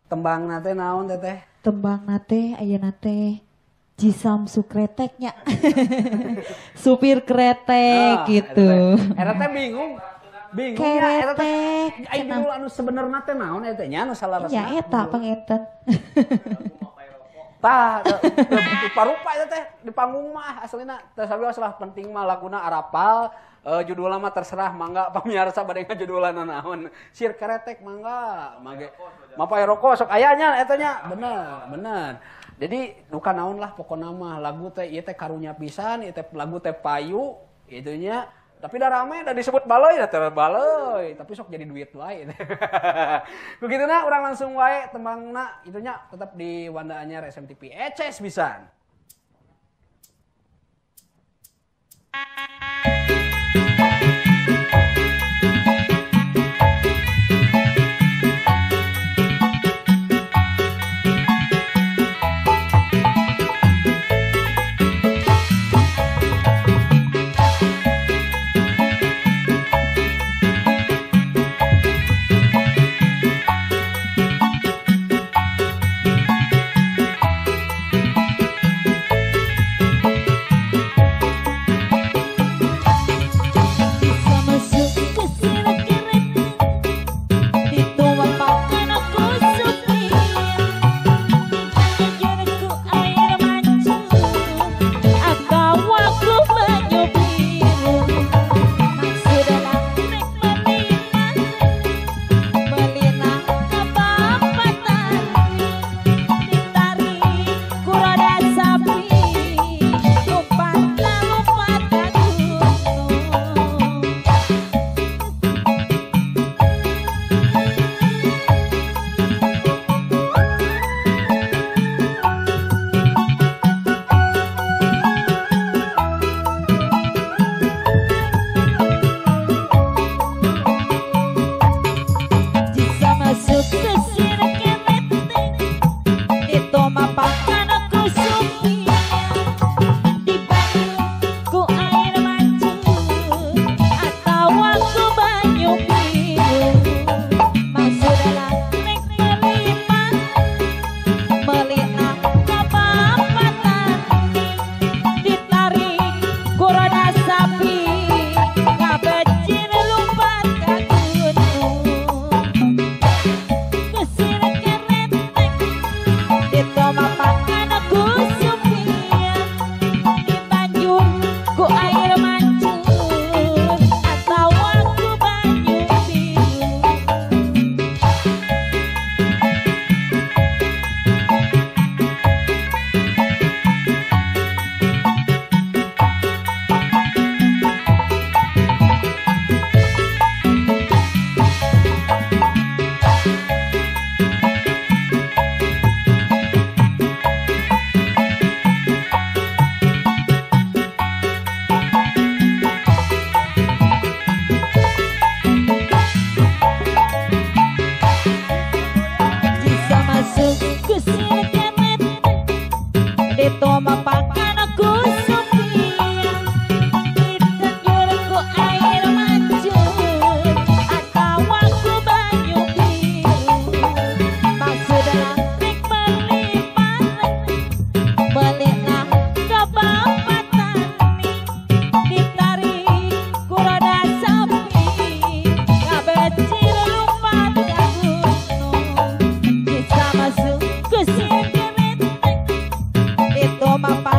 Tembang nate naon teteh? Tembang nate ayeuna teh Jisamsu kreteknya. Supir kretek gitu. Eta teh bingung. Bingung ya eta teh. Ai dulu anu sebenarnya teh naon eta nya anu salaresna. Ya eta panginten. Tah, parupa eta teh di panggung mah aslina teh salah penting mah laguna arapal, judulna mah terserah mangga pamiarsa bade ngajudulan naon. Sir kretek mangga, mage. Mapae rokok sok aya nya eta nya, bener. Jadi duka naon lah pokona mah lagu teh ieu teh karunya pisan, ieu teh lagu teh payu itu nya. Tapi dah rame, dah disebut baloi, dah terbaloy. Tapi sok jadi duit wae. Begitu na, orang langsung wae tembangna itunya tetap di Wanda Anyar SMTV. Eces pisan. Masuk ke sini, itu mapa